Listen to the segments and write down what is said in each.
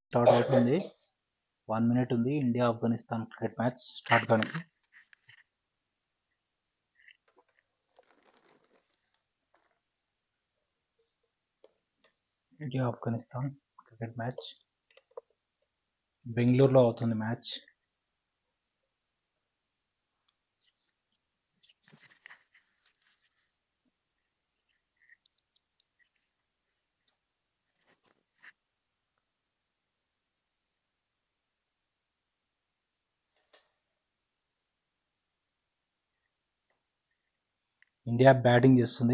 Start అవుతుంది. 1 minute ఉంది. India Afghanistan cricket match start కానికి. ఇండియా ఆఫ్ఘనిస్తాన్ క్రికెట్ మ్యాచ్ బెంగళూరులో అవుతుంది మ్యాచ్. ఇండియా బ్యాటింగ్ చేస్తుంది.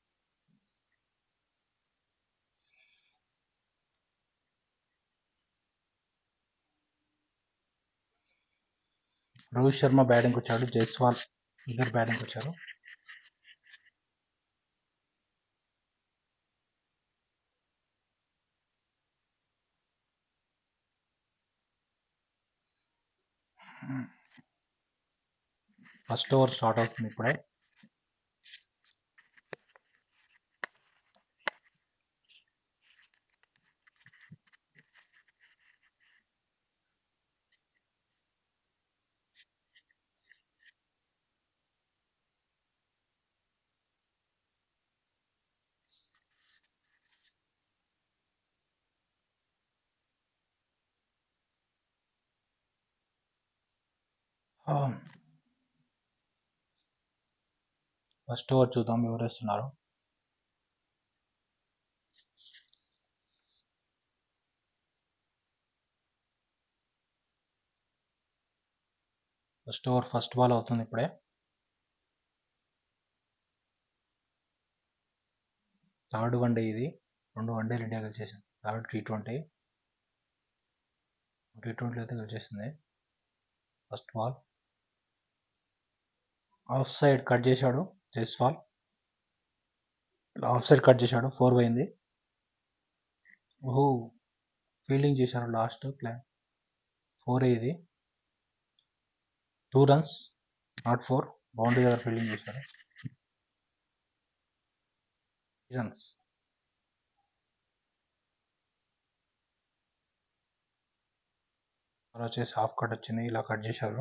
రోహిత్ శర్మ బ్యాటింగ్ వచ్చాడు. జైస్వాల్ ఇద్దరు బ్యాటింగ్ వచ్చారు. ఫస్ట్ ఓవర్ స్టార్ట్ అవుతుంది ఇప్పుడే. ఫస్ట్ ఓవర్ చూద్దాం ఎవరు వేస్తున్నారు. ఫస్ట్ ఓవర్ ఫస్ట్ బాల్ అవుతుంది ఇప్పుడే. థర్డ్ వన్డే ఇది. 2 వన్డేలు ఇండియా గెలిచేసింది. థర్డ్ T20 అయితే గెలిచేసింది. First ball off side cut చేశాడు జైస్వాల్. ఆఫ్ సైడ్ కట్ చేశాడు. 4 పోయింది. ఓహో, ఫీల్డింగ్ చేశారు లాస్ట్ ప్లే. 4 ఇది. 2 runs నాట్ 4. బౌండరీ దగ్గర ఫీల్డింగ్ చేశారు. రన్స్. అలా వచ్చేసి హాఫ్ కట్ వచ్చింది. ఇలా కట్ చేశారు.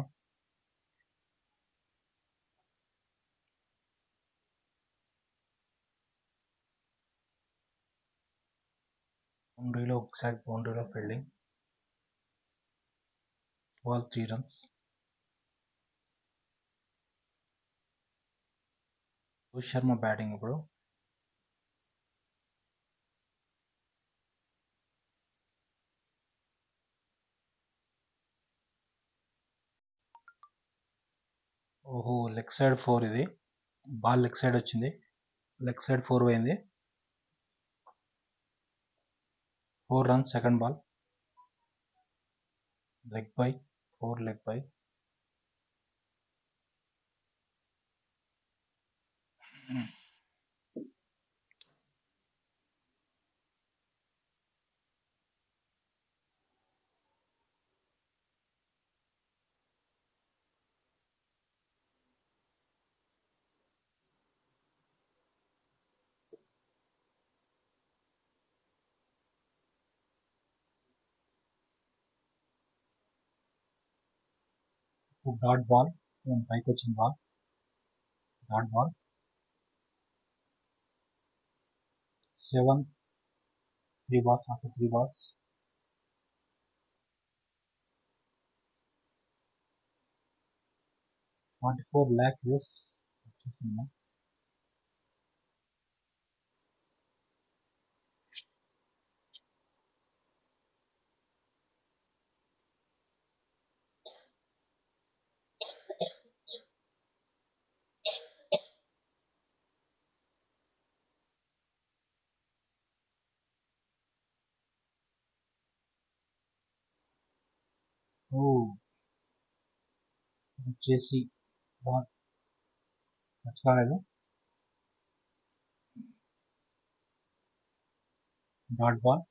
బౌండరీలో ఒక సైడ్ బౌండరీలో fielding. Ball 3 runs. Rohit Sharma batting ఇప్పుడు. ఓహో, లెగ్ సైడ్ 4 ఇది. బాల్ లెగ్ సైడ్ వచ్చింది. లెగ్ సైడ్ 4 పోయింది. 4 runs second ball. Leg bye 4 leg bye. Dot ball పైకి వచ్చింది. Ball dot ball. 7 3 balls after 3 balls. 44 lakh views వచ్చేసింది. ఓ, వచ్చేసి బాల్ టచ్ కాలేదు. Dot ball.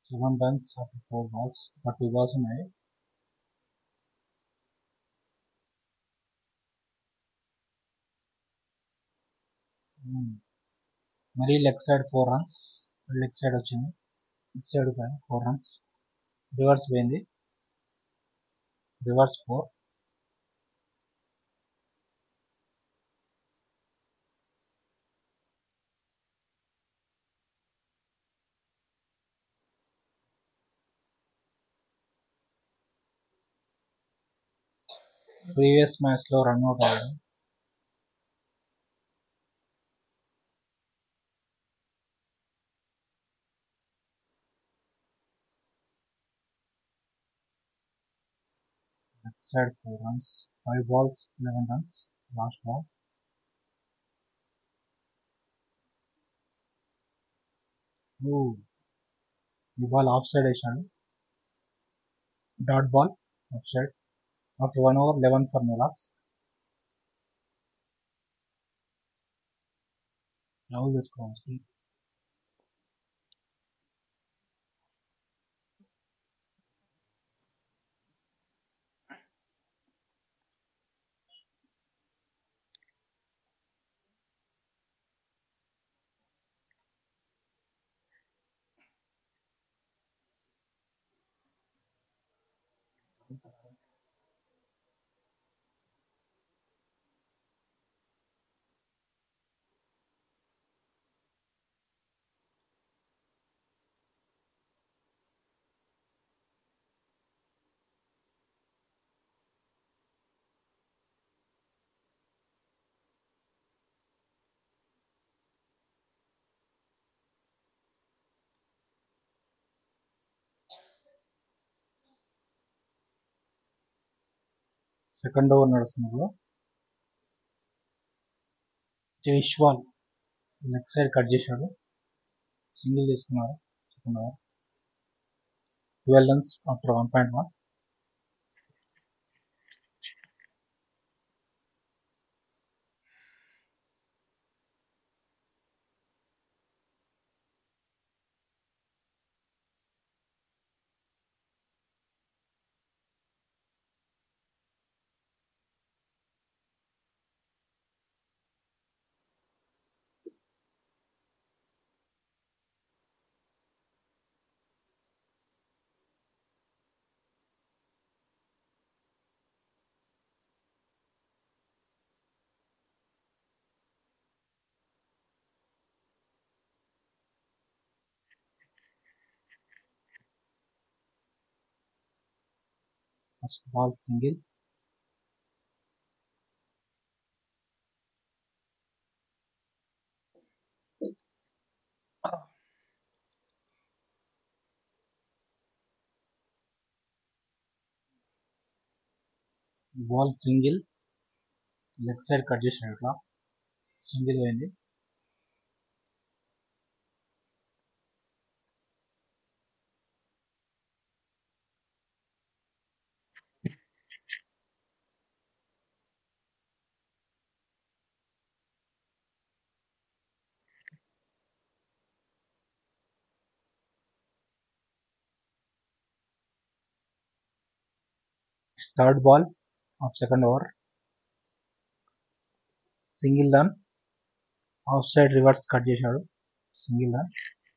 7 runs after 4 balls. But 2 balls ఉన్నాయి. మరి leg side 4 runs. Leg side వచ్చింది. Leg side 4 runs. Reverse పోయింది. రివర్స్ 4. ప్రీవియస్ మ్యాచ్ లో రన్అట్ అయ్యాడు. Leg side 4 runs. 5 balls 11 runs. Last ball. ఈ బాల్ ఆఫ్ సైడ్ వేసాడు. Dot ball off side. After 1 over 11 for Nilas. Love తీసుకోవచ్చు. Second over నడుస్తున్నప్పుడు Jaiswal leg side cut చేశాడు. Single తీసుకున్నారు. Second over 12 runs after 1.1. First ball single. Ball single. Leg side cut చేశాడు. ఇట్లా single పోయింది. Third ball off second over. Single run. Off side reverse cut చేశాడు. Single run.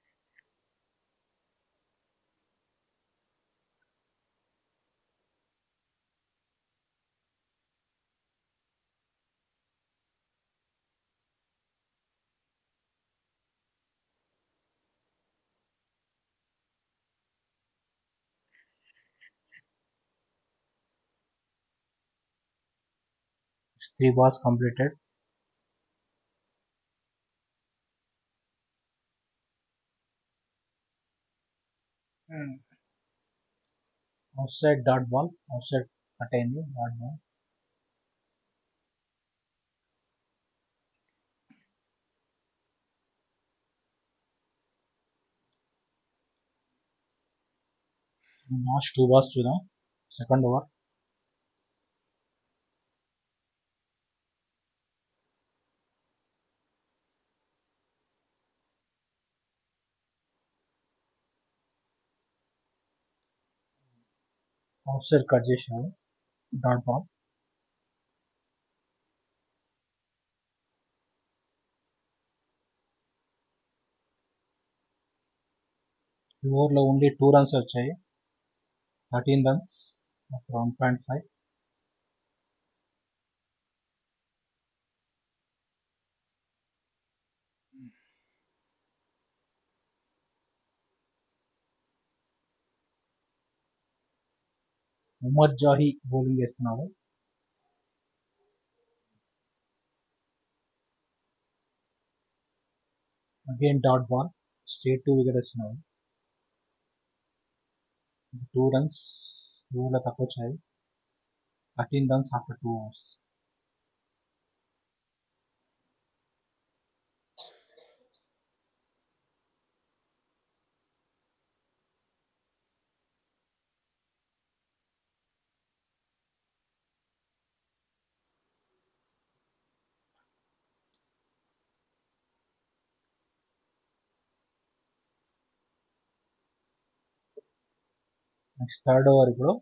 Three balls completed. Off side dot ball. Off side cut అయింది. Dot ball. Last 2 balls చూద్దాం. Second over. Off side cut చేశాడు. Dot ball. ఈ ఓవర్లో only 2 runs వచ్చాయి. 13 runs after 1.5. Umar Zahi bowling చేస్తున్నాడు. Again dot ball. Straight to wicket వస్తున్నాడు. 2 runs ఓవర్లో తక్కువ వచ్చాయి. 13 runs after 2 overs. Next third over ఇప్పుడు.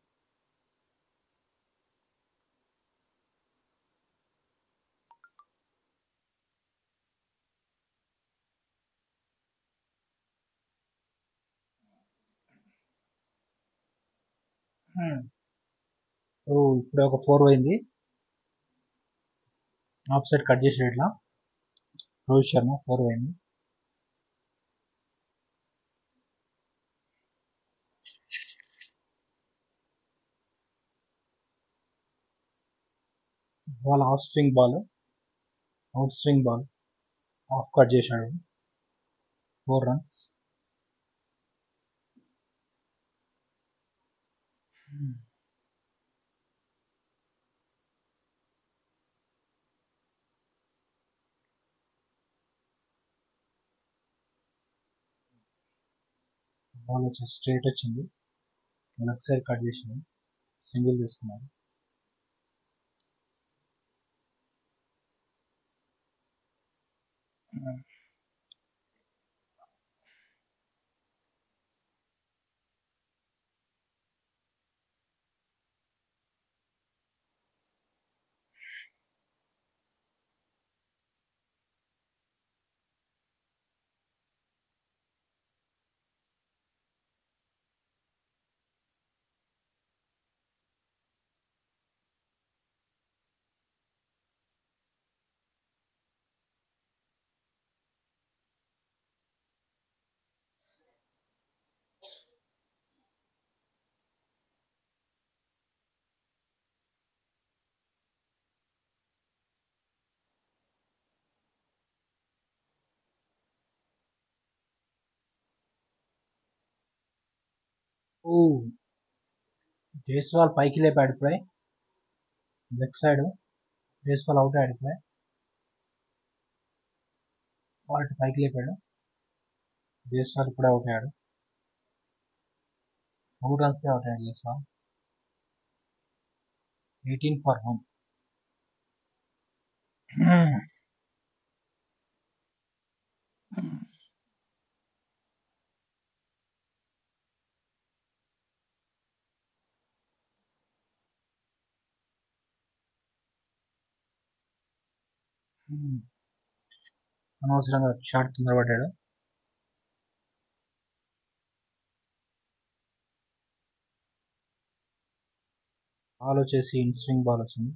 ఇప్పుడే ఒక 4 పోయింది. ఆఫ్ సైడ్ కట్ చేసాడు ఇట్లా. రోహిత్ శర్మ 4 పోయింది. Ball off swing ball. Out swing ball. Off cut చేశాడు. 4 రన్స్. బాల్ వచ్చి స్ట్రైట్ వచ్చింది. లెఫ్ట్ సైడ్ కట్ చేసింది. సింగిల్ తీసుకున్నాడు. జైస్వాల్ పైకి లేపాడు ఇప్పుడే. Leg side. జైస్వాల్ అవుట్ అయ్యాడు ఇప్పుడే. బాల్ పైకి లేపాడు. జైస్వాల్ ఇప్పుడే అవుట్ అయ్యాడు. 4 రన్స్ కి అవుట్ అయ్యాడు జైస్వాల్. 18 for home. అనవసరంగా షాట్ కింద పడ్డాడు. బాల్ వచ్చేసి ఇన్ స్వింగ్ బాల్ వచ్చింది.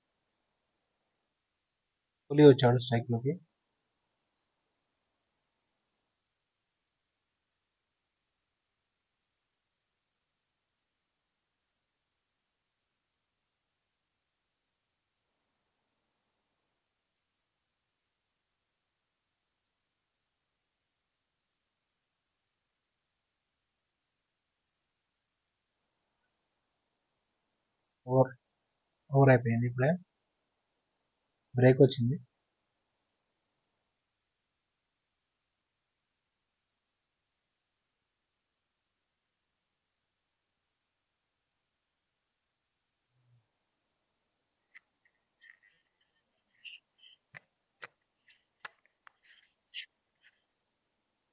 పులి వచ్చాడు స్ట్రైక్ లోకి. ఓవర్ ఓవర్ అయిపోయింది ఇప్పుడే. బ్రేక్ వచ్చింది.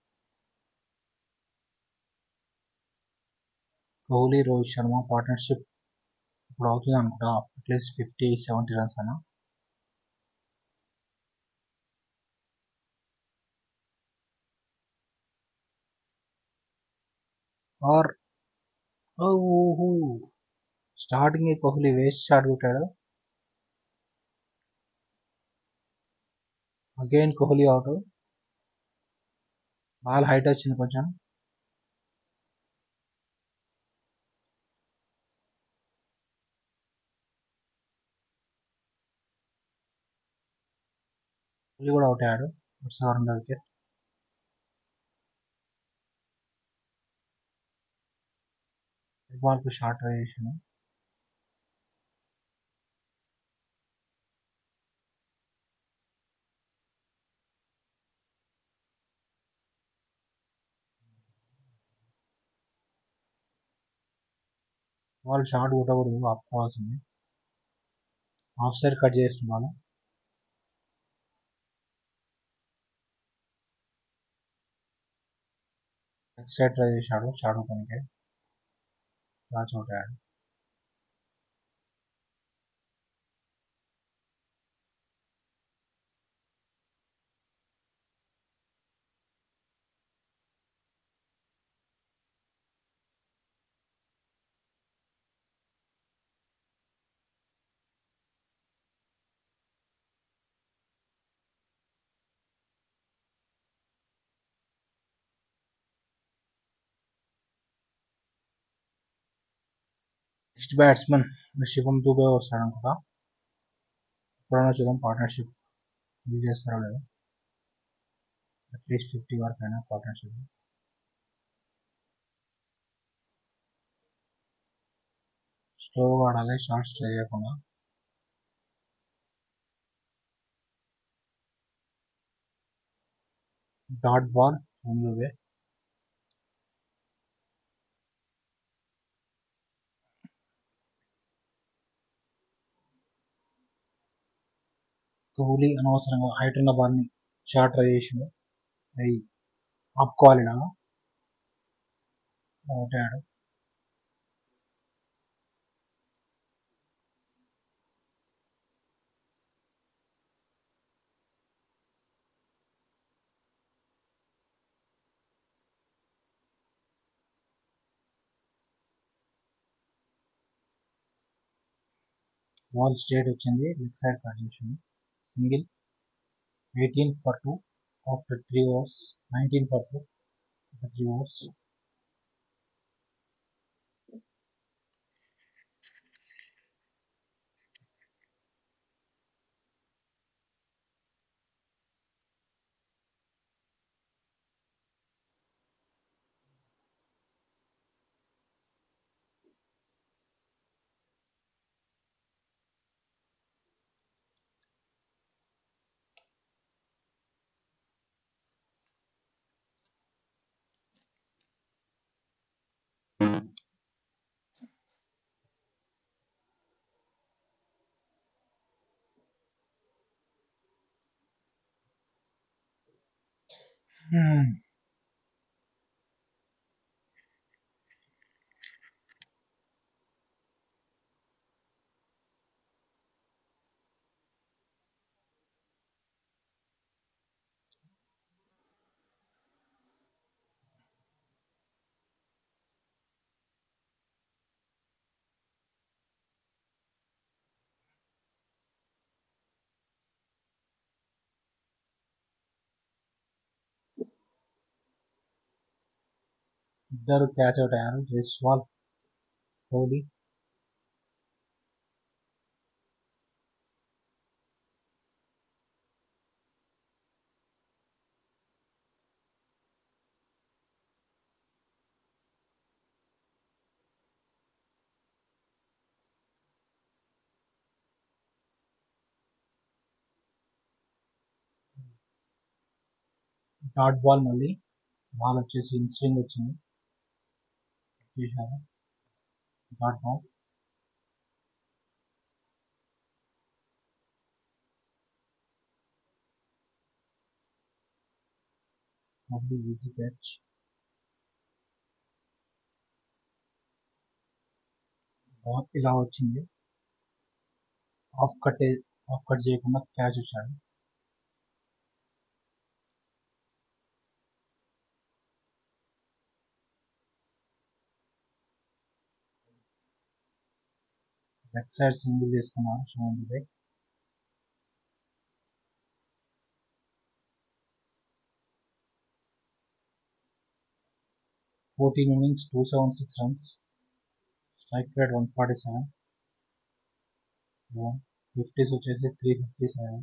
కోహ్లీ రోహిత్ శర్మ పార్ట్నర్షిప్ ఇప్పుడు అవుతుంది అనుకుంటా, అట్లీస్ట్ 50-70 రన్స్ అన్న. ఆర్ ఓహో, స్టార్టింగ్ కోహ్లీ వేస్ట్ షాట్ కొట్టాడు. Again Kohli out. Ball height వచ్చింది కొంచెం. కోహ్లీ కూడా అవుట్ అయ్యాడు. రెండో వికెట్. బాల్ కు షార్ట్ ట్రై చేసిండు. బాల్ షార్ట్ కొట్టకూడదు, ఆపుకోవాల్సింది. ఆఫ్ సైడ్ కట్ చేసిన బాల్. లెగ్ సైడ్ ట్రై చేశాడు షార్ట్ కొట్టడానికి. క్యాచ్ అవుట్ అయ్యాడు. నెక్స్ట్ బ్యాట్స్మెన్ శివం దుబే వస్తాడు అనుకుంటా. ఇప్పుడైనా చూద్దాం పార్ట్నర్షిప్ యూజ్ చేస్తారో లేదో. అట్లీస్ట్ 50 వరకు అయినా పార్ట్నర్షిప్. స్లోగా ఆడాలి, షార్ట్స్ ట్రై చేయకుండా. డాట్ బాల్ ముందువే. కోహ్లీ అనవసరంగా హైట్ ఉన్న బాల్ ని షార్ట్ ట్రై చేసిండు. అది ఆపుకోవాలి ఇలా. అవుట్ అయ్యాడు. బాల్ స్ట్రేట్ వచ్చింది, లెగ్ సైడ్ కట్ చేసింది. Single. 18 for 2 after 3 overs. 19 for 2 after 3 overs. ఇద్దరు క్యాచ్ అవుట్ అయ్యారు. జైస్వాల్, కోహ్లీ. డాట్ బాల్ మళ్ళీ. బాల్ వచ్చేసి ఇన్ స్వింగ్ వచ్చింది. చేశారు dot ball. Kohli easy catch. ఇలా వచ్చింది. ఆఫ్ కట్ చేయకుండా క్యాచ్ వచ్చాడు. లెఫ్ట్ సైడ్ సింగిల్ తీసుకున్నారు శివంత్ బై. 14 innings, 276 runs, strike rate 147, 50s వచ్చేసి 357.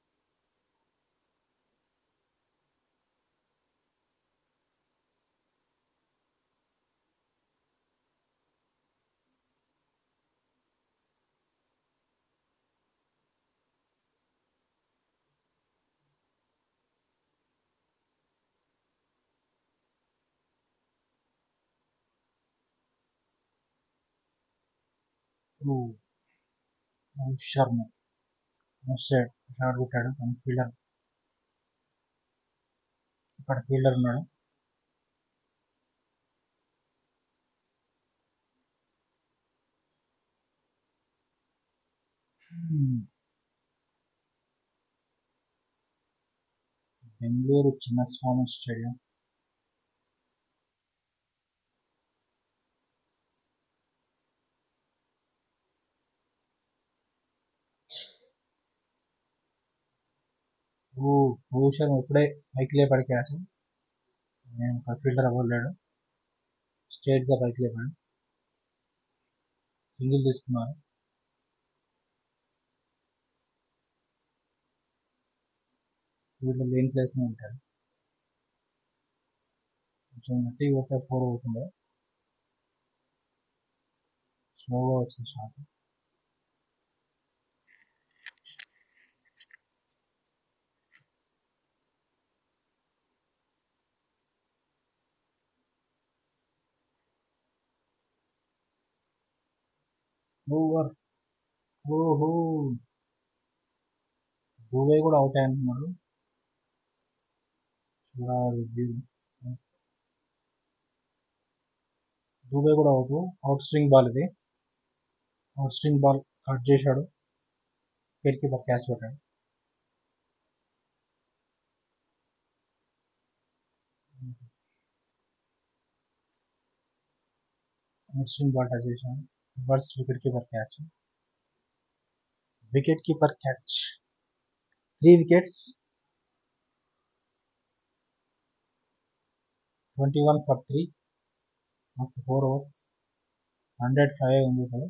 శర్మ సైడ్ షాట్ కొట్టాడు. కానీ ఫీల్డర్, ఇక్కడ ఫీల్డర్ ఉన్నాడు. బెంగళూరు చిన్నస్వామి స్టేడియం. భూషణ్ ఇప్పుడే పైకి లేపాడు క్యాచ్. నేను ఫీల్డర్ అవ్వలేడు. స్ట్రైట్ గా పైకి లేపాడు. సింగిల్ తీసుకున్నారు. వీళ్ళు లేని ప్లేస్ లో ఉంటారు. కొంచెం గట్టి కొడితే 4 అవుతుండే. స్లోగా వచ్చింది షాట్. ఓవర్. ఓహో, దూబే కూడా అవుట్ అంటున్నాడు. దూబే కూడా అవుట్ స్వింగ్ బాల్ ఇది. అవుట్ స్వింగ్ బాల్ కట్ చేశాడు. వికెట్ కీపర్ క్యాచ్ కొట్టాడు. అవుట్ స్వింగ్ బాల్ టచ్ చేశాడు. Reverse wicket keeper catch. Wicket keeper catch. 3 wickets. 21 for 3 after 4 overs. 105 ఉంది ఇప్పుడు.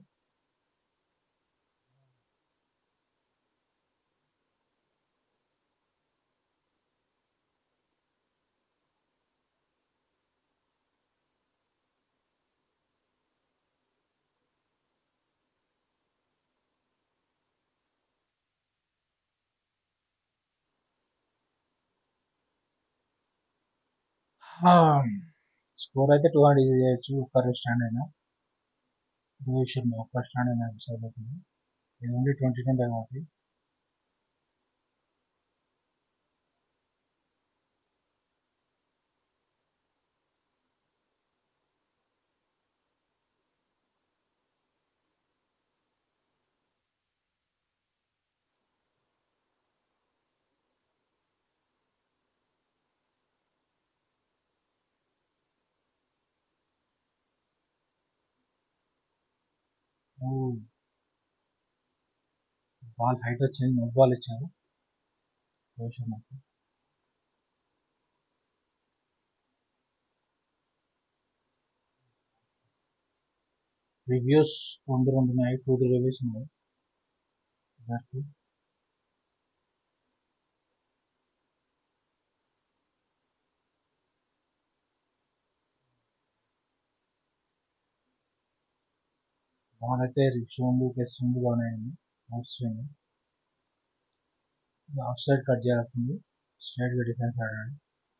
స్కోర్ అయితే 200 చేయొచ్చు. ఒక్కరు స్టాండ్ అయినా రోహిత్ శర్మ ఒక్క స్టాండ్ అయినా సరిపోతుంది. ఇది ఓన్లీ 20 కాబట్టి. బాల్ హైట్ వచ్చింది. నో బాల్ ఇచ్చారు రోహిత్ శర్మకి. రివ్యూస్ 2 ఉన్నాయి. 2 రివ్యూస్ ఉన్నాయి దానికి. బాల్ అయితే స్వింగ్ బాగానే అయింది. Out swing. Off side cut చేయాల్సింది. స్ట్రైట్ గా డిఫెన్స్ ఆడాడు.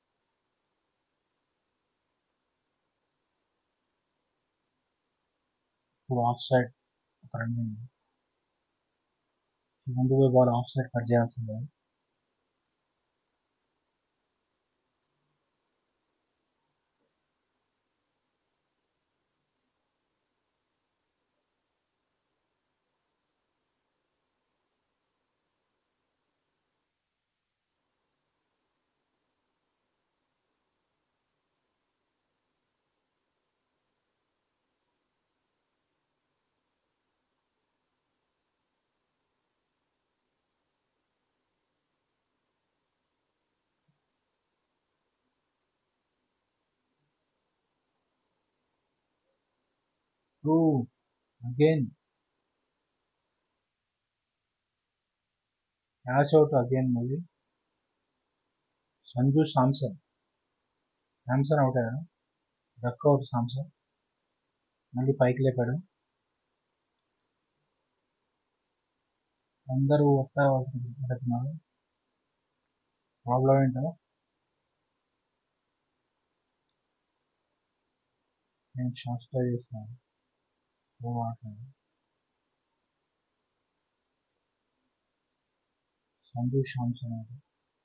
ఇప్పుడు ఆఫ్ సైడ్ ఒక రన్ అయింది. ముందు బాల్ ఆఫ్ సైడ్ కట్ చేయాల్సిందే. Oh, again, catch out again మళ్ళీ. సంజు సామ్సన్. సామ్సన్ అవుట్ అయ్యాడు. Duck out Samson. మళ్ళీ పైకి లేపాడు. అందరూ వస్తా పడుతున్నారు. ప్రాబ్లం ఏంటో నేను షార్ట్ ట్రై చేస్తాను. ఓ ఆటలు. Sanju Samson out.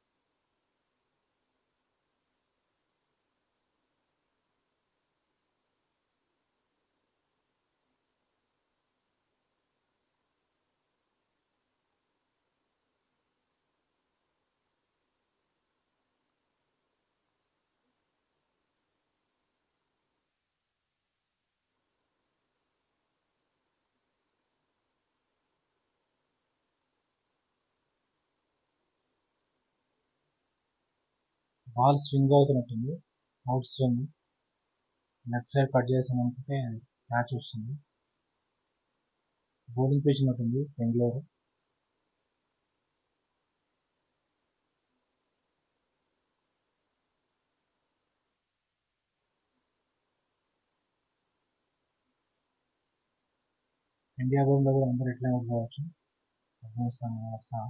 Ball swing అవుతున్నట్టుంది. Out swing. Left side cut చేసాం అనుకుంటే క్యాచ్ వస్తుంది. బౌలింగ్ పిచ్ ఉన్నట్టుంది బెంగళూరు. ఇండియా బౌలింగ్ కూడా అందరూ ఎట్లా ఉండవచ్చు. ఆఫ్ఘనిస్తాన్ వస్తా.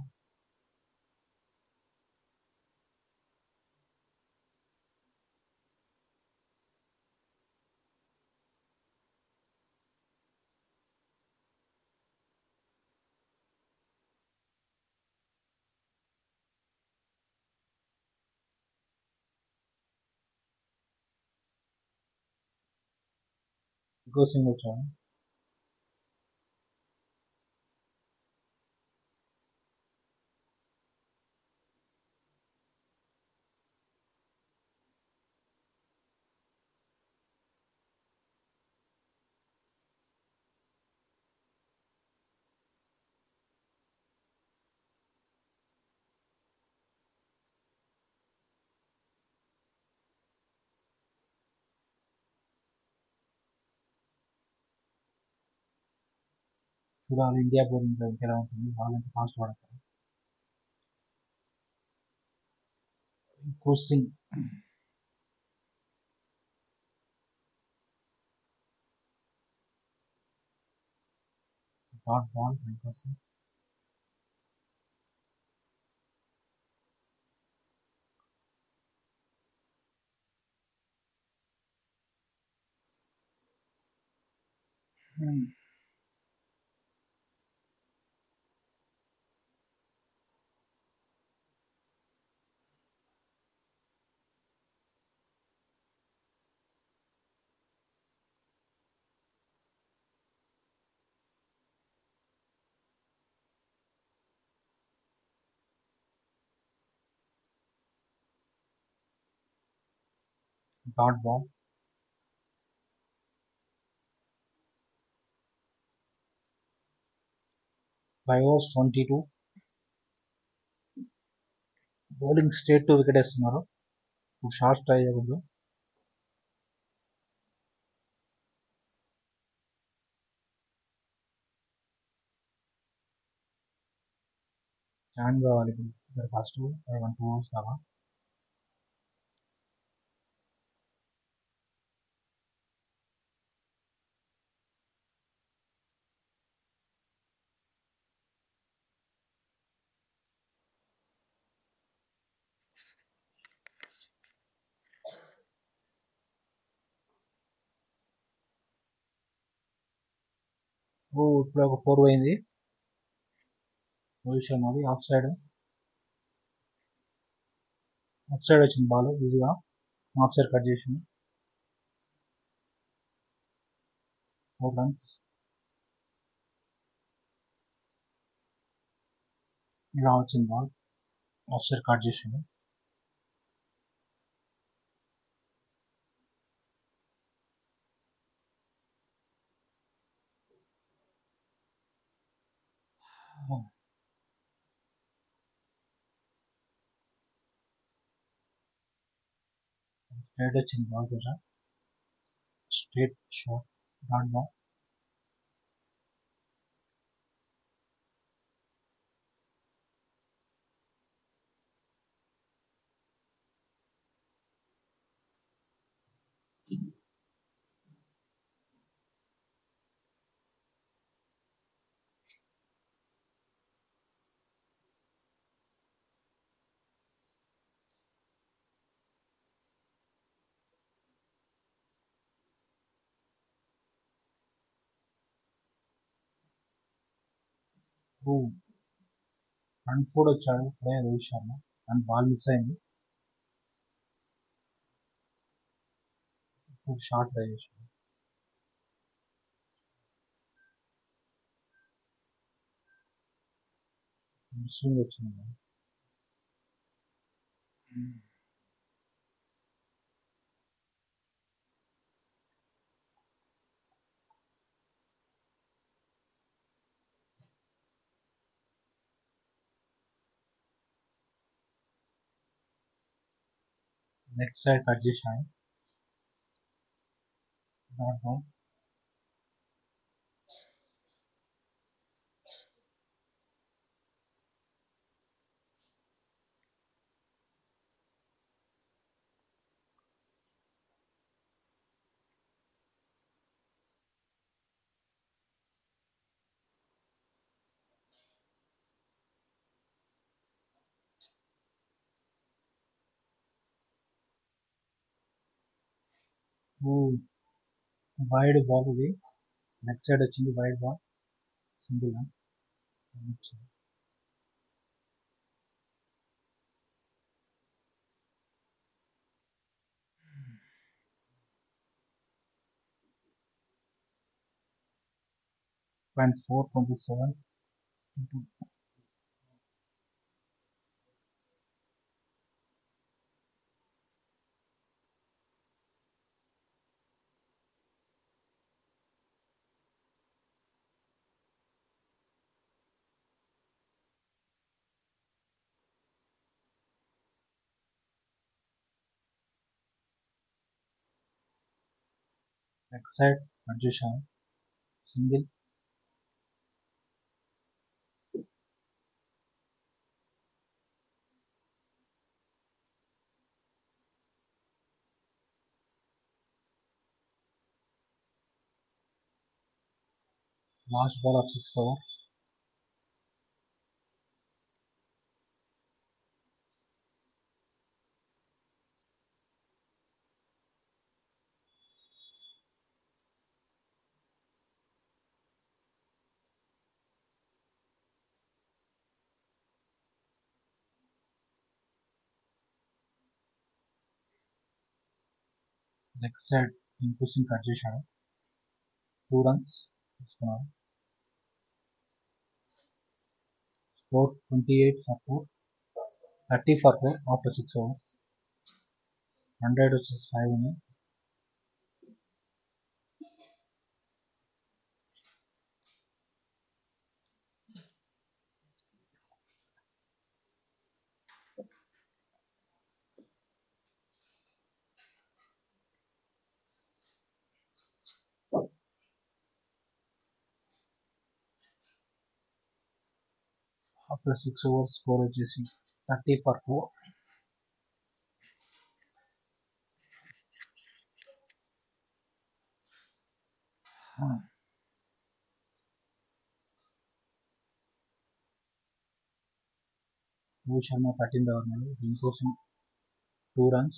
ఇంకో సింగ్ వచ్చాడు. చూడాలి ఇండియా బౌలింగ్ ఇంకెలా ఉంటుంది. బాల్ ఎంత ఫాస్ట్ పడతారు. ఇంకో సింగ్. డాట్ బాల్ ఇంకో సింగ్. Dot ball. 5 overs 22. Bowling straight to wicket వేస్తున్నారు. ఇప్పుడు షార్ట్ ట్రై చేయకూడదు. ఛాన్స్ కావాలి ఇప్పుడు ఫస్ట్ 1-2 overs దాకా. ఓ ఇప్పుడు ఒక 4 పోయింది. పొజిషన్ అది ఆఫ్ సైడ్. ఆఫ్ సైడ్ వచ్చింది బాల్ ఈజీగా. ఆఫ్ సైడ్ కట్ చేసింది. 4 runs. ఇలా వచ్చింది బాల్. ఆఫ్ సైడ్ కట్ చేసింది. స్ట్రైట్ వచ్చింది బాల్ కూడా. Straight shot. Dot ball. Front foot వచ్చాడు ఇప్పుడే Rohit Sharma and ball miss అయింది. ఫుట్ షార్ట్ ట్రై చేశాడు. స్వింగ్ వచ్చింది. నెక్స్ట్ సైడ్ కట్ చేశాడు. Dot ball. వైడ్ బాల్ ఇది. నెక్స్ట్ సైడ్ వచ్చింది wide ball. Single run. 427. Next side cut చేశాను. Single. Last ball off 6th over. Next side ఇంకోసింగ్ cut చేశాడు. 2 runs తీసుకున్నాడు. Score 28 for 4. 30 for 4 after 6 overs. 100 వచ్చేసి 5 ఉన్నాయి. After 6 overs score వచ్చేసి 30 for 4. Rohit Sharma 13th over నాడు. దీనికోసం 2 runs.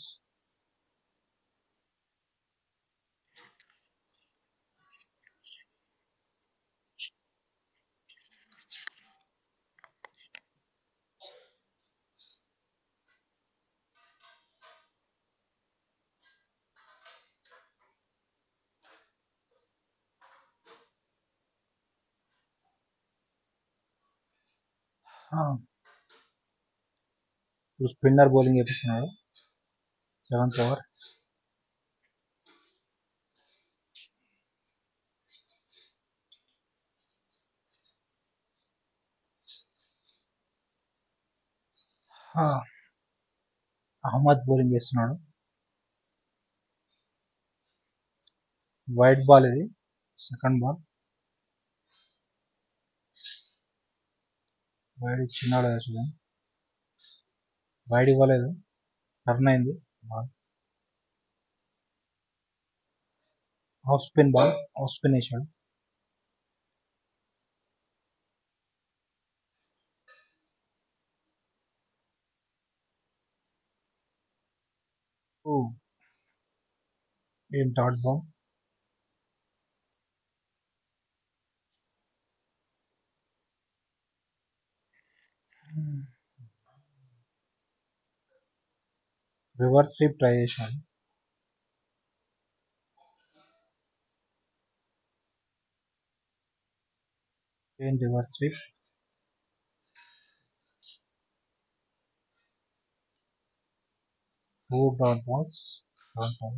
ఇప్పుడు స్పిన్నర్ బౌలింగ్ వేపిస్తున్నాడు. 7th over. అహ్మద్ బౌలింగ్ వేస్తున్నాడు. వైడ్ బాల్ ఇది. Second ball. వైడ్ ఇచ్చినాడు చూడండి. వైడ్ ఇవ్వలేదు. టర్న్ అయింది ball. Off spin ball. Off spin వేసాడు. ఏం dot ball. Reverse sweep try చేశాడు. Reverse sweep. Four dot balls. Dot ball.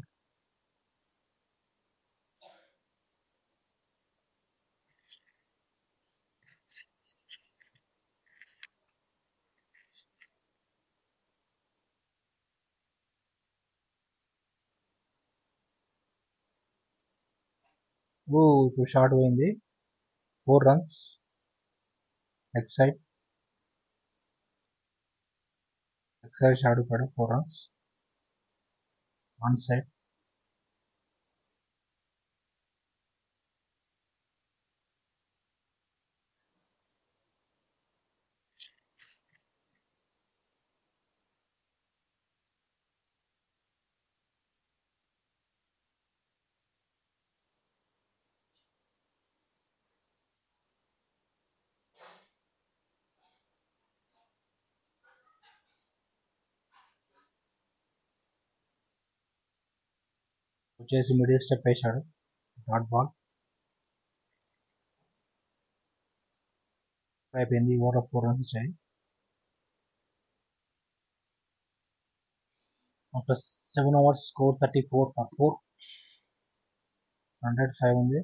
ఇప్పుడు షార్ట్ పోయింది. 4 runs. లెగ్ సైడ్ షార్ట్ పడు 4 runs. One side. వచ్చేసి మిడిల్ స్టెప్ వేశాడు. డాట్ బాల్ అయిపోయింది. ఓవర్ 4 runs వచ్చాయి. After 7 overs score 34 for 4. 105 ఉంది.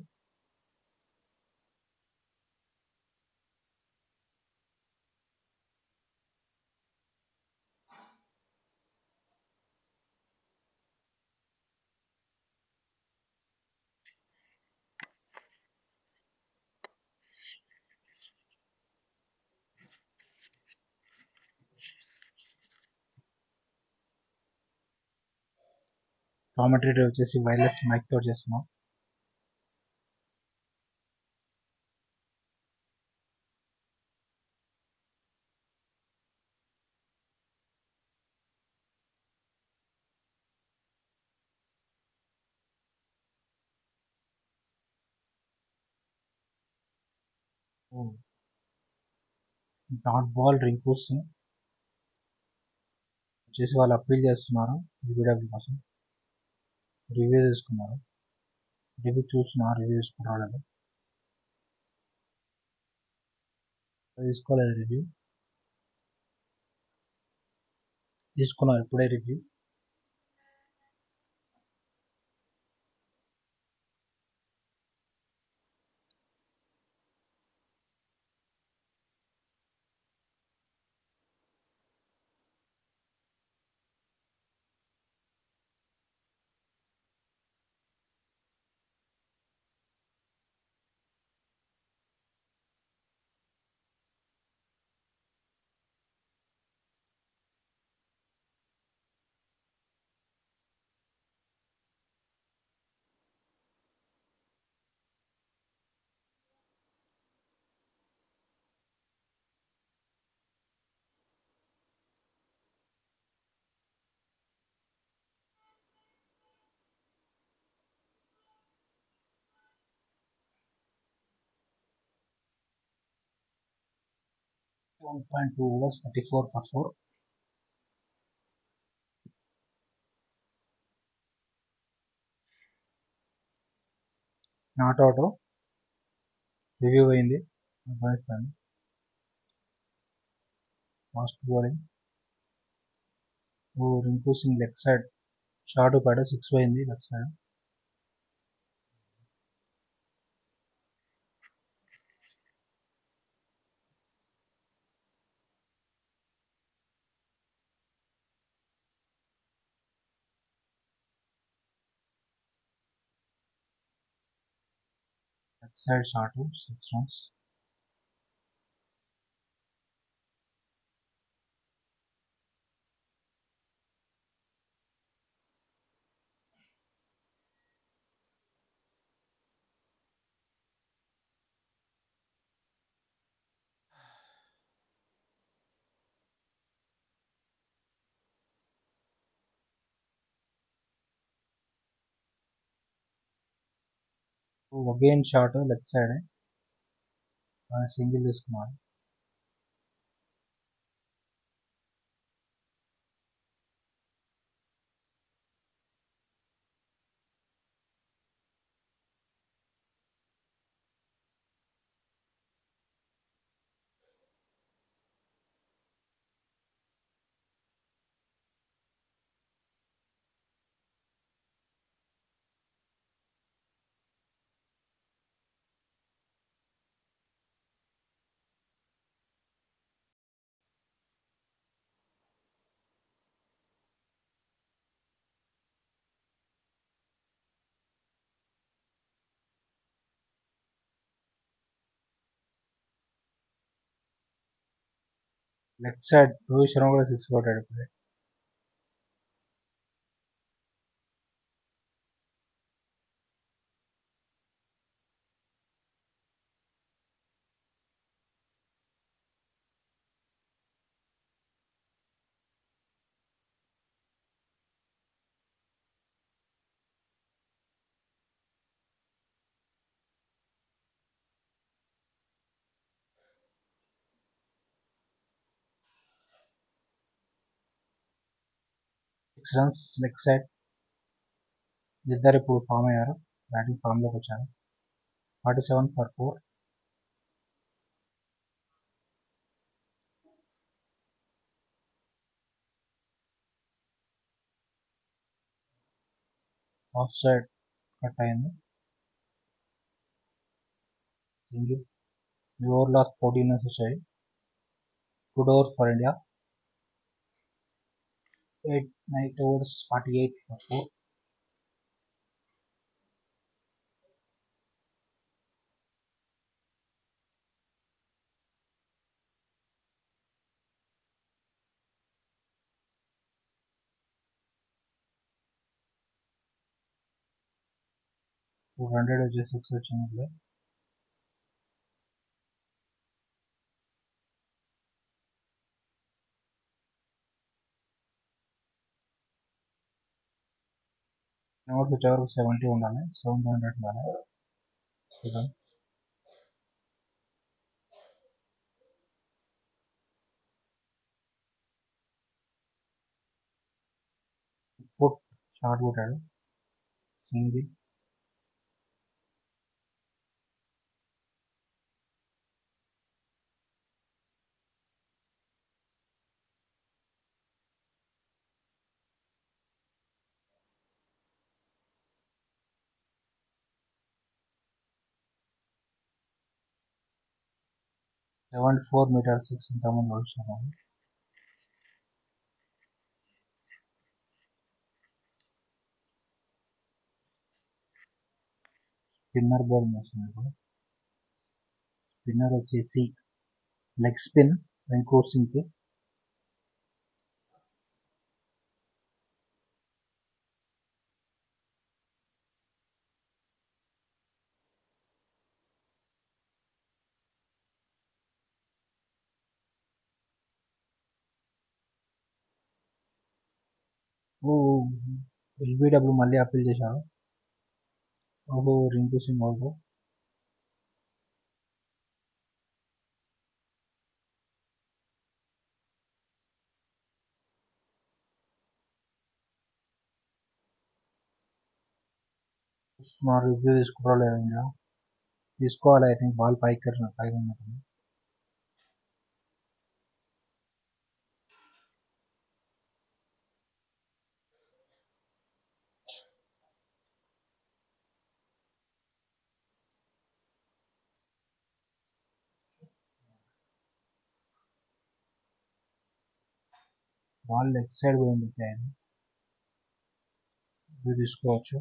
కామెంటరీ వచ్చేసి వైర్లెస్ మైక్ తో చేస్తున్నాం. డాట్ బాల్ రింకు సింగ్ వచ్చేసి వాళ్ళు అప్పీల్ చేస్తున్నారు. యూడబ్ల్యూ కోసం రివ్యూ తీసుకున్నారు. రివ్యూ చూస్తున్నారు. రివ్యూ తీసుకున్నారు. తీసుకోలేదు రివ్యూ. తీసుకున్నారు ఇప్పుడే review. .2 overs 34 for 4. Not out. Review అయింది. Afghanistan fast bowling. Rinku Singh leg side shot పడ 6 పోయింది leg side. Leg side shot 6 runs. Again shot leg side single తీసుకున్నారు. లెగ్ సైడ్ రోహిత్ శర్మ కూడా సిక్స్ కొట్టాడు ఇప్పుడే. Six runs leg side. ఇద్దరు ఇప్పుడు ఫామ్ అయ్యారు, బ్యాటింగ్ ఫామ్ లోకి వచ్చారు. 47 for 4. ఆఫ్ సైడ్ కట్ అయింది. సింగిల్. ఈ ఓవర్ లాస్ట్ 14 రన్స్ వచ్చాయి. Good over for India. 8 overs 48 for 4. ఇప్పుడు 100 వచ్చి 6 వచ్చింది. నోట్ వచ్చేవరకు 70 ఉండాలి, 700 ఉండాలి. చూద్దాం. ఫుట్ షార్ట్ కొట్టాడు. సింగిల్. .74 meters 6 ఇంతకుముందు వచ్చినారు. స్పిన్నర్ బౌలింగ్ వేస్తున్నారు. స్పిన్నర్ వచ్చేసి లెగ్ స్పిన్ వెంకూర్ సింగ్ కి. ఎల్బిడబ్ల్యూ మళ్ళీ అప్పీల్ చేశారు. ఓహో, రింకు సింగ్ అవుట్. రివ్యూ తీసుకుంటారో ఇంకా తీసుకోవాలి. ఐ థింక్ బాల్ పైకి ఉన్నట్టుంది. బాల్ లెగ్ సైడ్ పోయింది. రివ్యూ తీసుకోవచ్చు.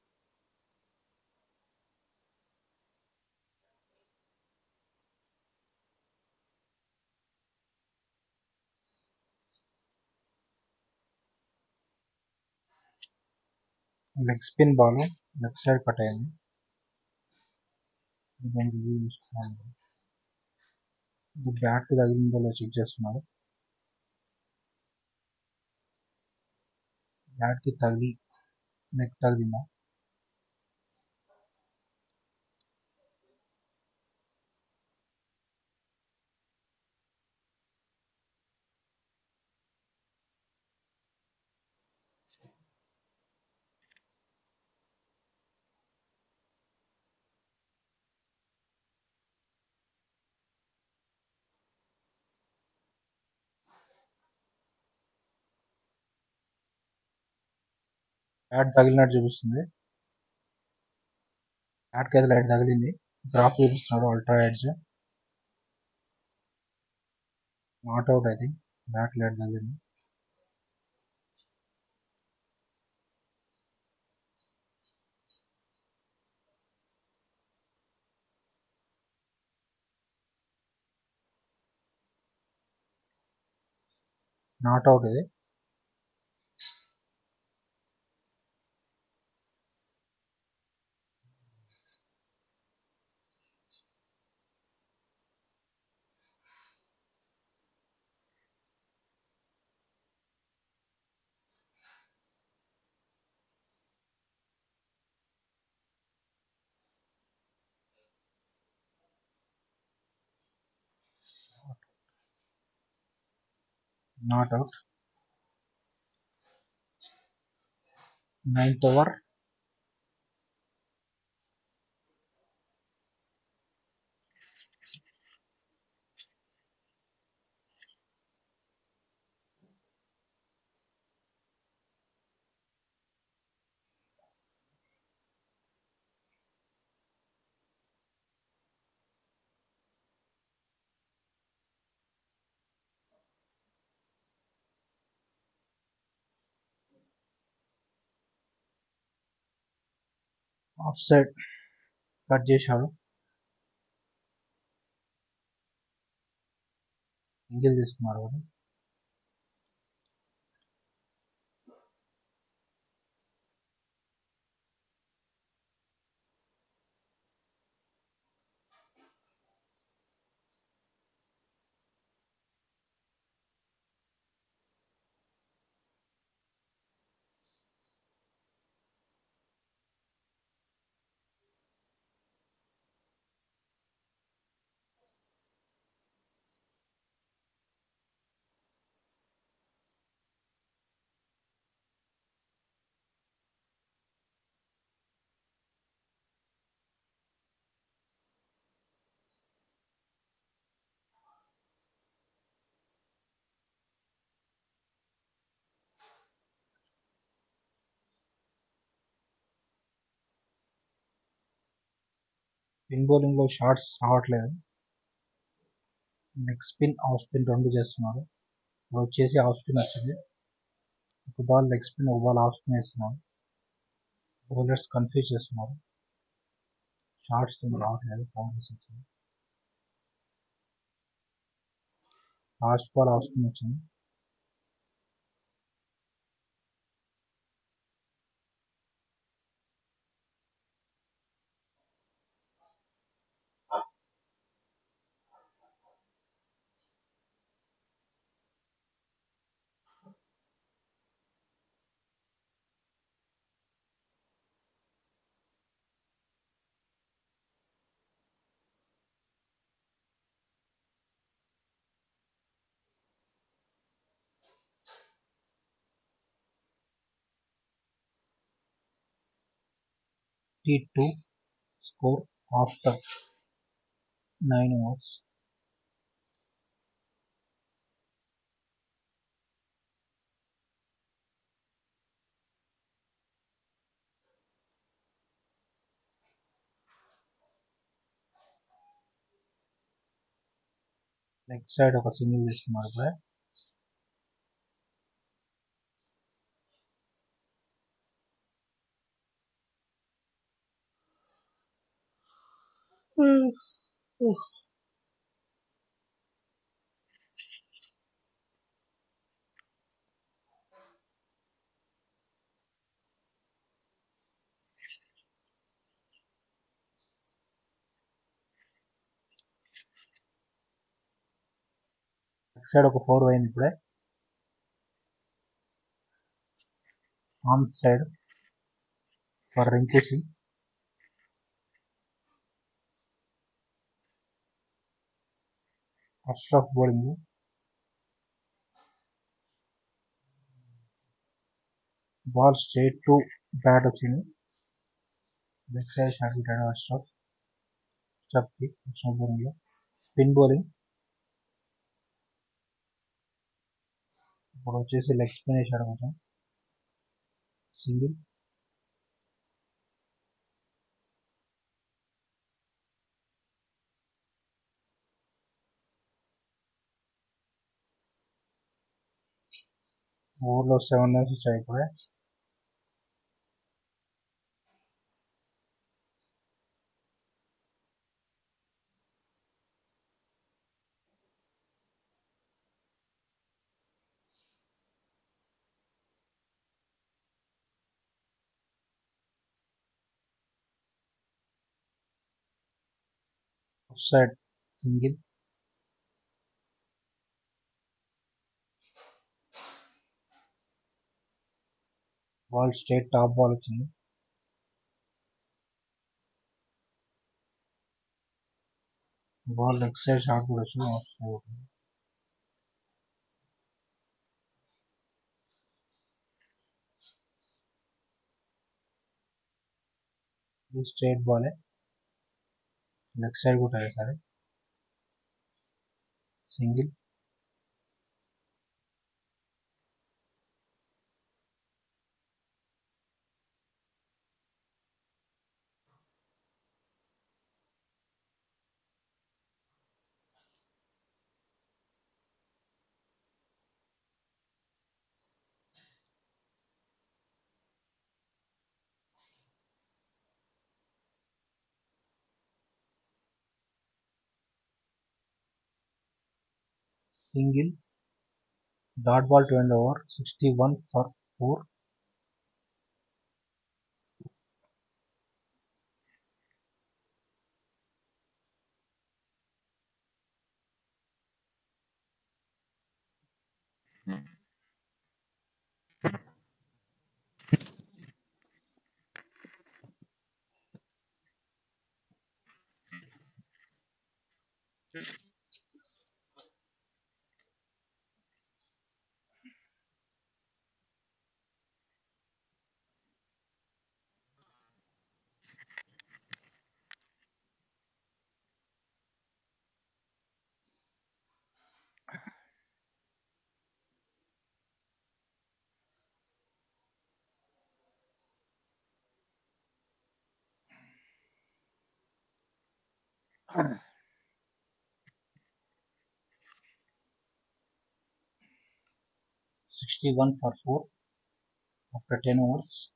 Leg spin ball leg side cut అయింది. రివ్యూ తీసుకోవాలి. ఇది బ్యాట్ కి తగిలిందో చెక్ చేస్తున్నారు. బ్యాట్ కి తగిలి నెక్ తగిలిందా? బ్యాట్ తగిలినట్టు చూపిస్తుంది. బ్యాట్ కి అయితే లైట్ తగిలింది. డ్రాప్ చూపిస్తున్నాడు అల్ట్రా ఎడ్జ్. Not out. అయితే బ్యాట్ లైట్ తగిలింది. నాట్ అవుట్ ఇది. Not out. 9th over. Off side cut చేశాడు. సింగిల్ తీసుకున్నారు వాడు. స్పిన్ బౌలింగ్ లో షాట్స్ రావట్లేదు. లెగ్ స్పిన్, ఆఫ్ స్పిన్ రెండు చేస్తున్నారు. ఇప్పుడు వచ్చేసి ఆఫ్ స్పిన్ వచ్చింది. ఒక బాల్ లెగ్ స్పిన్, ఒక బాల్ ఆఫ్ స్పిన్ వేస్తున్నారు. బౌలర్స్ కన్ఫ్యూజ్ చేస్తున్నారు. షార్ట్స్ తో రావట్లేదు. బౌలర్స్ వచ్చింది. లాస్ట్ బాల్ ఆఫ్ స్పిన్ వచ్చింది. T2 score after 9 overs. Leg side ఒక సింగిల్ తీసుకున్నారు ఇప్పుడే. లెగ్ సైడ్ ఒక 4 అయింది ఇప్పుడే. On side for Rinku Singh. First off bowling. Ball straight to bat వచ్చింది. లెగ్ సైడ్ షాట్ కొట్టాడు అష్రఫ్. కి ఫస్ట్ ఆఫ్ బౌలింగ్ లో స్పిన్ బౌలింగ్. ఇప్పుడు వచ్చేసి లెగ్ స్పిన్ వేసాడు కొంచెం. సింగిల్. ఓవర్లో 7 రన్స్ వచ్చాయి ఇప్పుడే. outside single. Ball straight top ball వచ్చింది. Ball leg side shot కూడా వచ్చు. ఇది స్ట్రైట్ బాలే, లెగ్ సైడ్ కూడా వేసారు. Single. Single. Dot ball to end over. 61 for 4. $61 for 4 after 10 overs.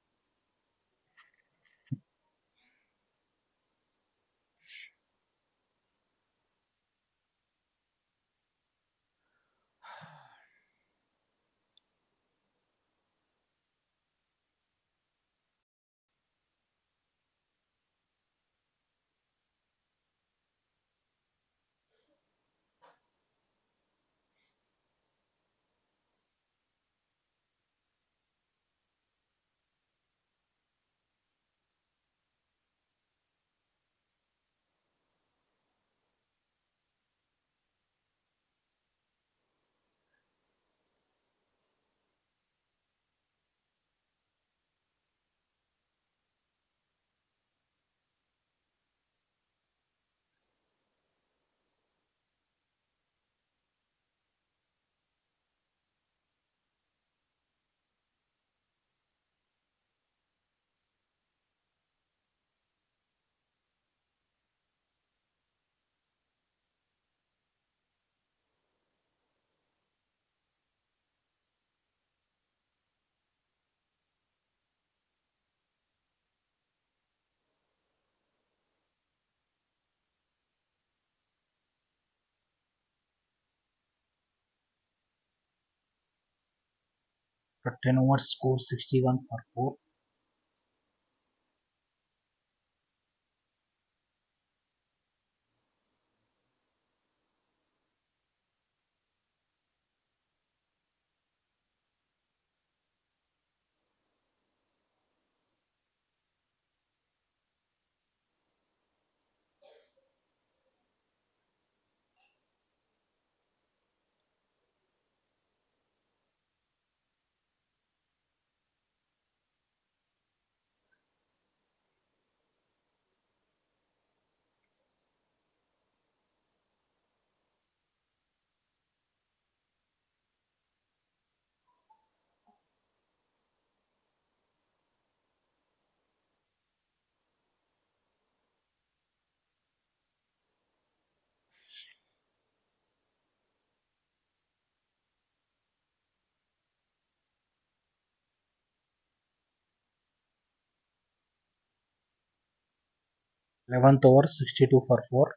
After 10 overs, score 61 for 4. Eleventh over, 62 for 4.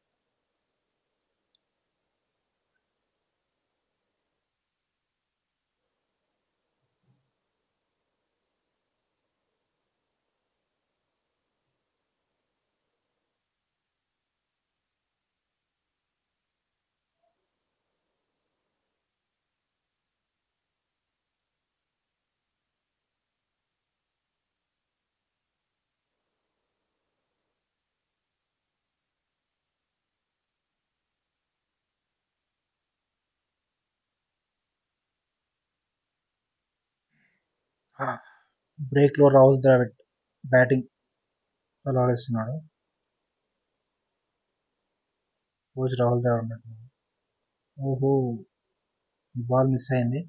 Break లో Rahul Dravid batting అలా ఆడేస్తున్నాడు. Coach Rahul Dravid ఉన్నట్టు. ఓహో, ఈ బాల్ మిస్ అయింది.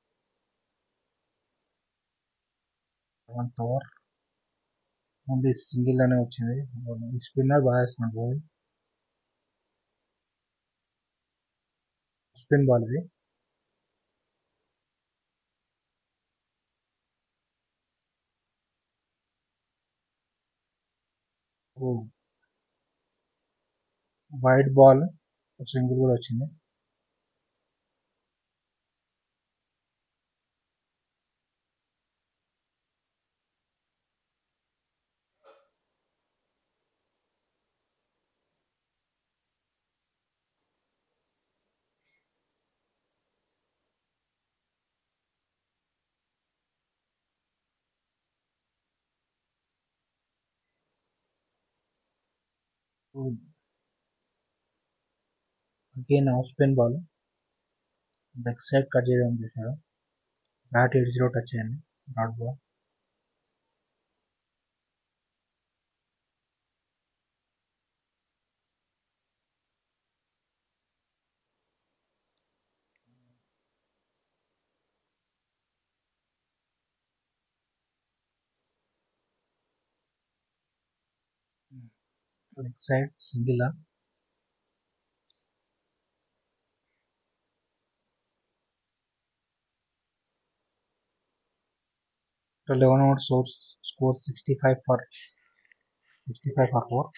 7th ఓవర్ ఓన్లీ సింగిల్ అనే వచ్చింది. ఈ స్పిన్నర్ బాగా వేస్తున్నాడు బాల్. స్పిన్ బాల్ ఇది. వైడ్ బాల్ సింగిల్ కూడా వచ్చింది. Again off spin ball leg side cut చేయడం చేశాడు. బ్యాట్ ఎడ్జ్ లో టచ్ అయింది. Dot ball. Leg side single. After 11 overs, scores 65 for 4.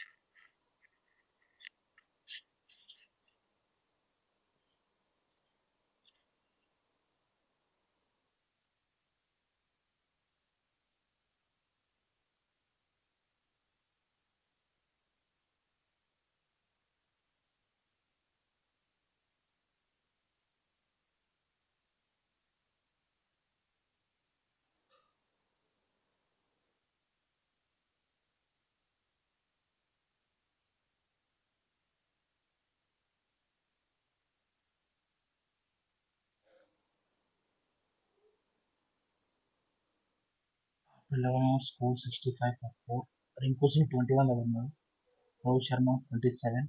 After 11 overs, scores 65 for 4. Rinku Singh 21 run. Rohit Sharma 27.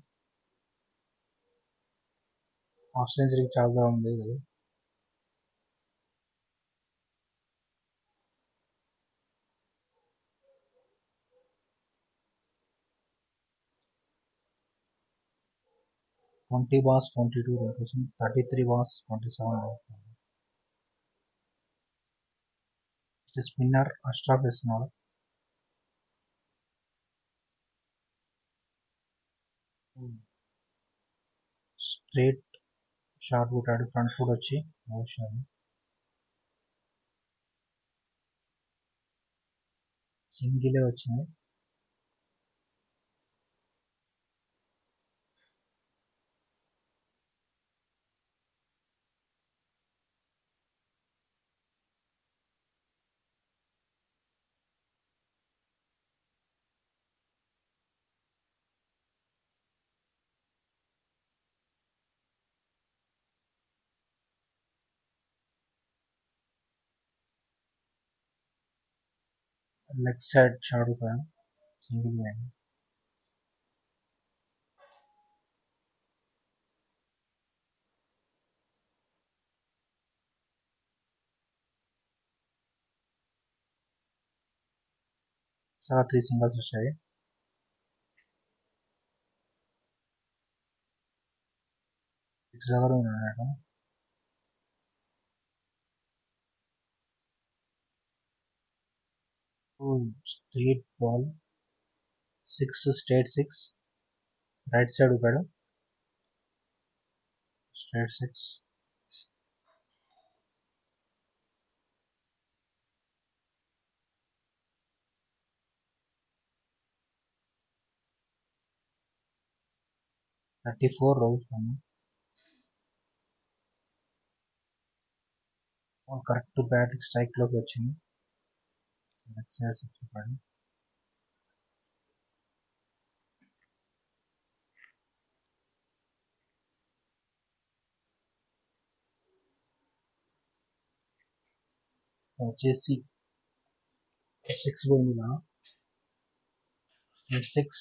Half సెంచరీకి చాలా దూరం ఉంది కదా. Twenty balls 22 Rinku Singh, 33 balls 27. Spinner Ashraf వేస్తున్నాడు. స్ట్రేట్ షాట్ కొట్టాడు, ఫ్రంట్ ఫుట్ వచ్చి సింగిలే వచ్చింది. లెగ్ సైడ్ షాట్ కొట్టాడు, సింగిల్ అయింది. చాలా 3 సింగిల్స్ వచ్చాయి. 6 దగ్గర ఉన్నాడు. Straight ball 6, straight 6, right side ఊపాడు. Straight 6. Thirty four Rohit Sharma. Correct bat strike లోకి వచ్చింది. లెగ్ సైడ్ 6 ఊపాడు. వచ్చేసి 6 పోయింది ఇలా. Net 6.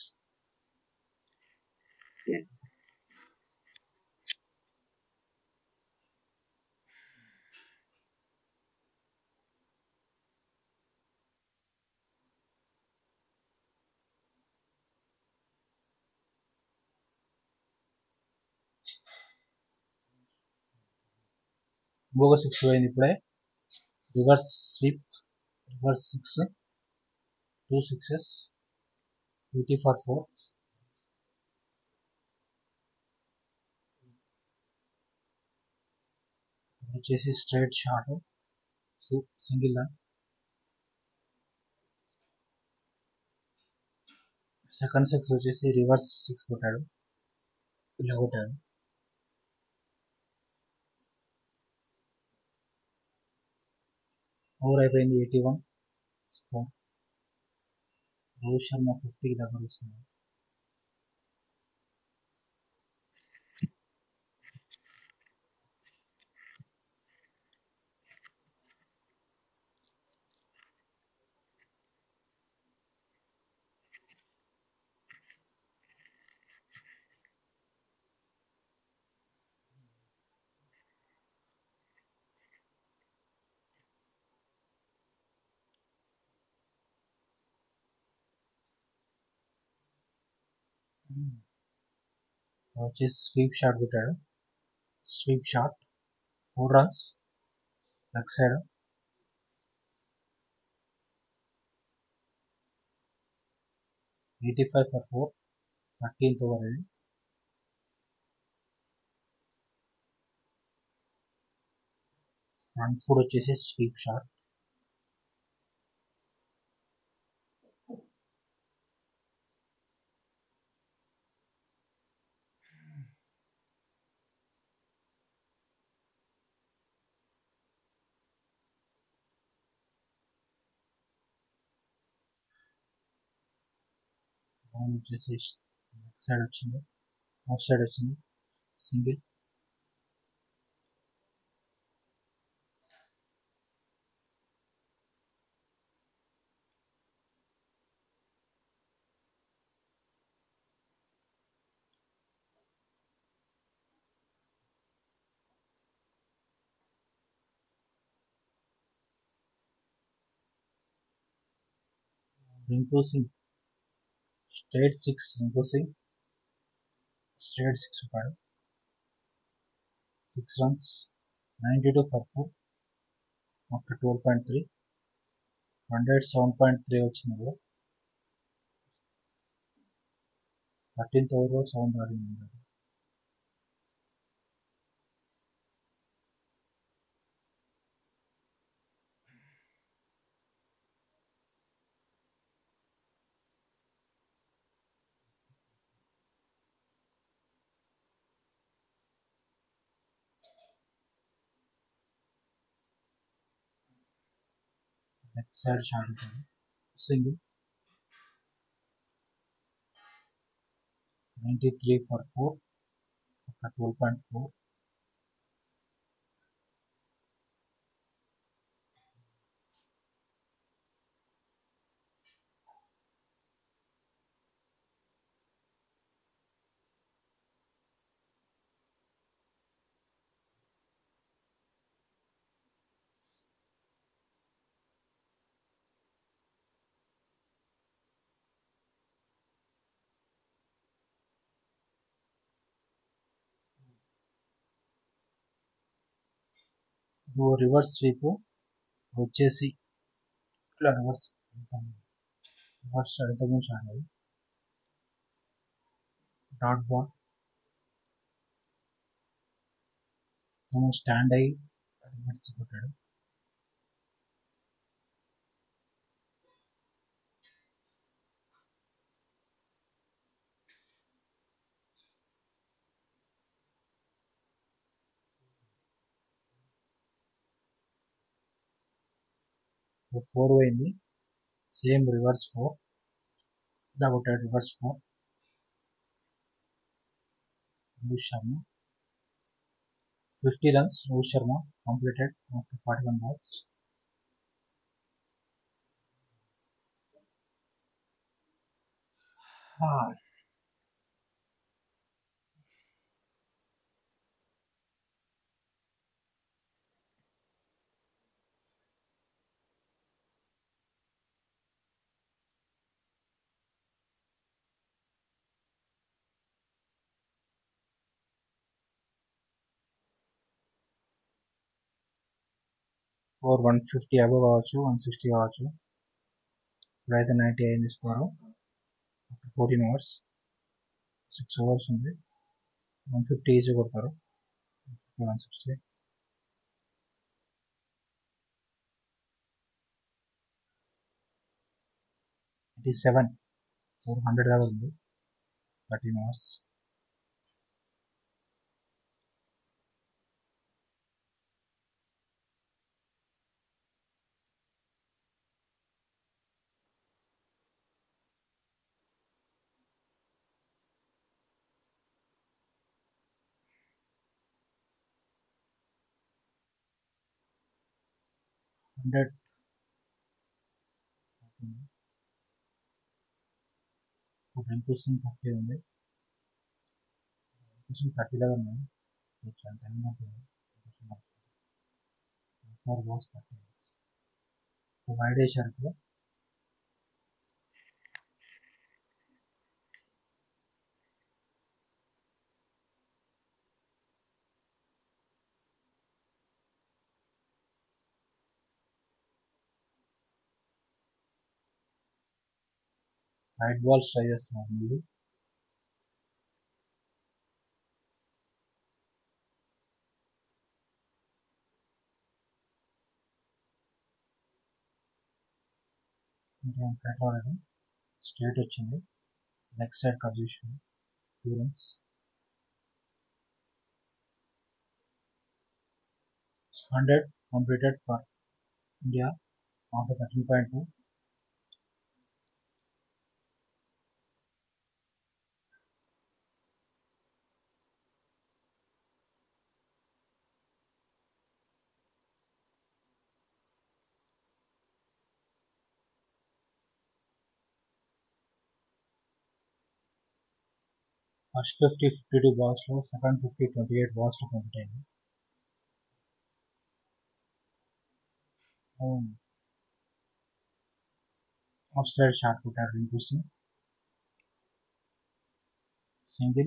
ఇంకొక 6 పోయింది ఇప్పుడే. Reverse sweep, reverse 6, 2 6s, 80 for 4. వచ్చేసి straight shot, single run. Second 6 వచ్చేసి రివర్స్ 6 కొట్టాడు, ఇలా కొట్టాడు. ఓవర్ అయిపోయింది 81 స్కోర్. రోహిత్ శర్మ 50కి దగ్గర వస్తుంది. వచ్చేసి స్వీప్ షాట్ కొట్టాడు, sweep shot 4 runs leg side. 85 for 4, 13th over ఇది. ఫ్రంట్ ఫుట్ వచ్చేసి స్వీప్ షాట్. వచ్చేసి లెగ్ సైడ్ వచ్చింది, ఆఫ్ సైడ్ వచ్చింది, single. Rinku Singh straight 6, Rinku Singh straight 6 కొట్టాడు, 6 runs, 92 for 4 after 12.3. 107.3 వచ్చింది. 13th ఓవర్లో 7 ఆడింది. లెగ్ సైడ్ షాట్ కొట్టాడు, single. 93 for 4 after 12.4. Reverse sweep వచ్చేసి ఇట్లా రివర్స్ ఇంతకుముందు షాట్ అది. డాట్ బాల్ స్టాండ్ అయ్యి రివర్స్ కొట్టాడు. ఫోర్ పోయింది, సేమ్ రివర్స్ 4 ఇలా కొట్టాడు, reverse 4. Rohit Sharma 50 runs, Rohit Sharma completed after 41 balls. Ah, score 150 above కావచ్చు, 160 కావచ్చు. ఇప్పుడైతే 90 అయింది స్కోరు. 14 ఓవర్స్, 6 ఓవర్స్ ఉంది. 150 ఈజీ కొడతారు. 160. ఇట్ ఈస్ 7, 400 దాకా ఉంది. 13 ఓవర్స్. 100. ఇప్పుడు రింకుసింగ్ 50 ఉంది. రింకుసింగ్ 30 దాకా ఉంది. 4 ఓవర్స్ 30 ఓవర్స్. వైడ్ వేసారు ఇప్పుడు. వైడ్ బాల్స్ ట్రై చేస్తున్నారు మళ్ళీ. ఇంకేం కట్టలేదు. స్ట్రేట్ వచ్చింది. లెగ్ సైడ్ కట్ చేసింది. 2 runs. 100 completed for India after 13.2. First 50 52 balls లో, second 50 28 balls లో కంప్లీట్ అయింది. ఆఫ్ సైడ్ షాట్ కొట్టారు రింకుసింగ్. సింగిల్.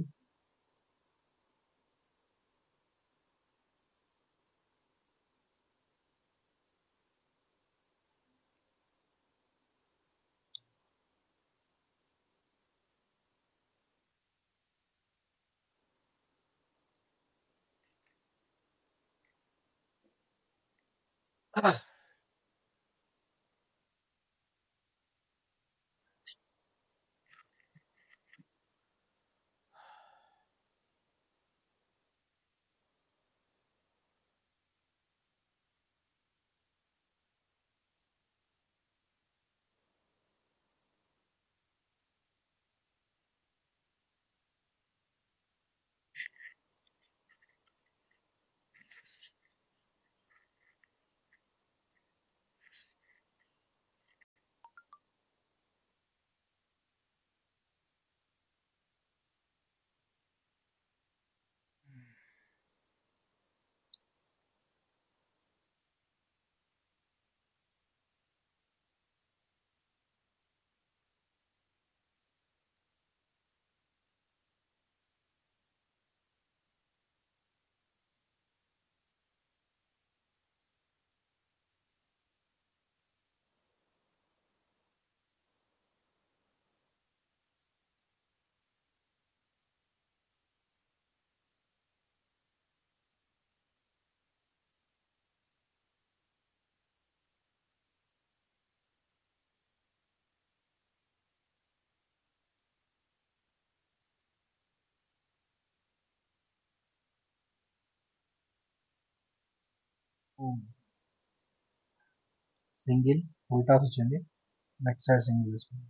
సింగిల్. ఫుల్ టాస్ వచ్చింది. లెగ్ సైడ్ సింగిల్ తీసుకుంది.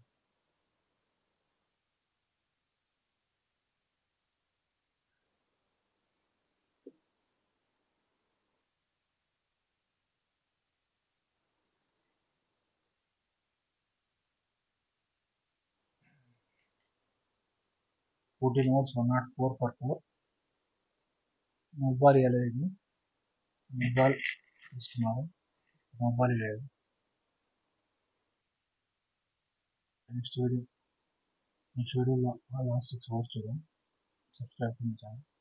14 overs 1 not 4 for 4. మొబైల్ ఇవ్వలేదు, మొబైల్ ఇస్తున్నారు, మొబైల్ లేదు. నెక్స్ట్ వీడియోలో లాస్ట్ 6 అవర్స్ చూద్దాం. సబ్స్క్రైబ్ చేయండి.